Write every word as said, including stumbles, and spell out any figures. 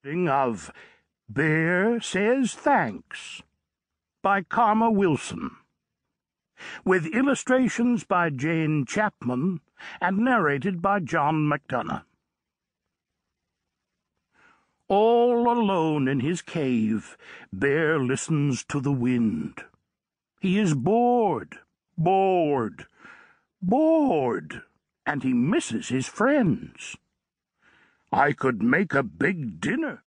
Of Bear Says Thanks by Karma Wilson, with illustrations by Jane Chapman and narrated by John McDonough. All alone in his cave, Bear listens to the wind. He is bored, bored, bored, and he misses his friends. I could make a big dinner,